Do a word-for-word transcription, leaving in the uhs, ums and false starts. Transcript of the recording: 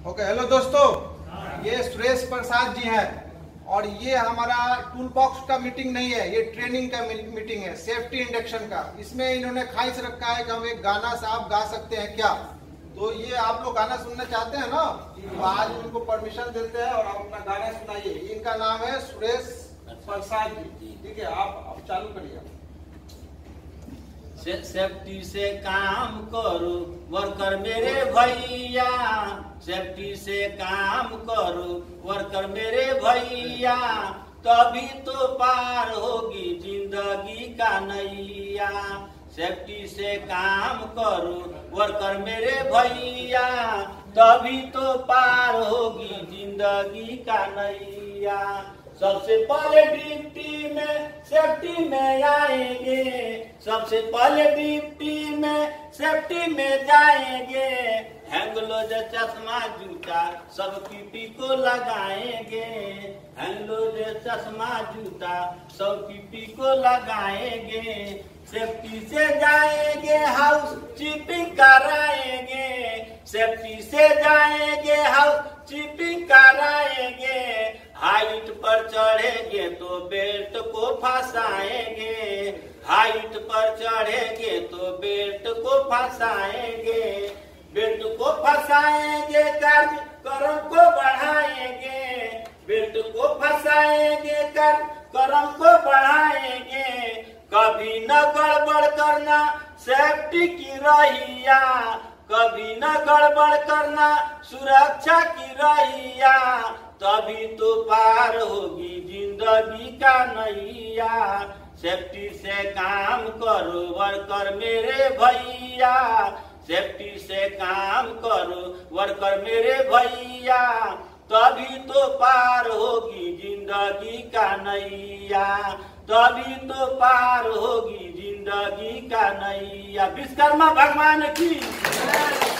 Okay, hello दोस्तों, ये सुरेश प्रसाद जी हैं और ये हमारा टूल बॉक्स का मीटिंग नहीं है, ये ट्रेनिंग का मीटिंग है, सेफ्टी इंडक्शन का। इसमें इन्होंने ख्वाहिश रखा है कि हम एक गाना साहब गा सकते हैं क्या। तो ये आप लोग गाना सुनना चाहते हैं ना, तो आज उनको परमिशन देते हैं और आप अपना गाना सुनाइए। इनका नाम है सुरेश प्रसाद जी, ठीक है। आप अब चालू करिए। से, सेफ्टी से काम करो वर्कर मेरे भैया, सेफ्टी से काम करो वर्कर मेरे भैया, तभी तो पार होगी जिंदगी का नैया। सेफ्टी से काम करो वर्कर मेरे भैया, तभी तो पार होगी जिंदगी का नैया। सबसे पहले ड्यूटी में सेफ्टी में आएंगे, सबसे पहले ड्यूटी में सेफ्टी में जाएंगे। हैंगलोज चश्मा जूता सब पीपी को लगाएंगे, हैंगलोज चश्मा जूता सब पीपी को लगाएंगे। सेफ्टी से जाएंगे हाउस कीपिंग कराएंगे, सेफ्टी से जाएंगे हाउस कीपिंग कराएंगे। हाइट पर चढ़ेंगे तो बेल्ट को फंसाएंगे, हाइट पर चढ़ेंगे तो बेल्ट को फंसाएंगे। बेल्ट को फंसाएंगे कार्यक्रम को बढ़ाएंगे, बेल्ट को फंसाएंगे कार्यक्रम को बढ़ाएंगे। कभी न गड़बड़ करना सेफ्टी की रहिया, कभी न गड़बड़ करना सुरक्षा की रहिया, तभी तो पार होगी जिंदगी का नैया। सेफ्टी से काम करो वर्कर मेरे भैया, सेफ्टी से काम करो वर्कर मेरे भैया, तभी तो पार होगी जिंदगी का नैया, तभी तो पार होगी जिंदगी का नैया। विश्वकर्मा भगवान की